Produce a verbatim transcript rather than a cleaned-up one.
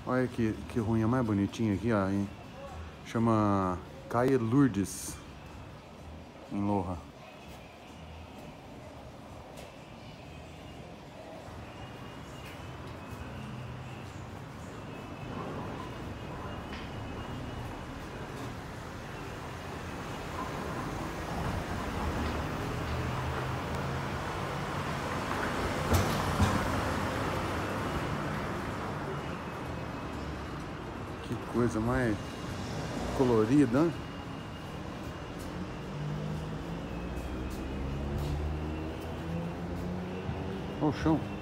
Olha que, que ruinha mais bonitinha aqui, ó. Hein? Chama Caia Lourdes, em Loja. Que coisa mais colorida, hein? Olha o chão.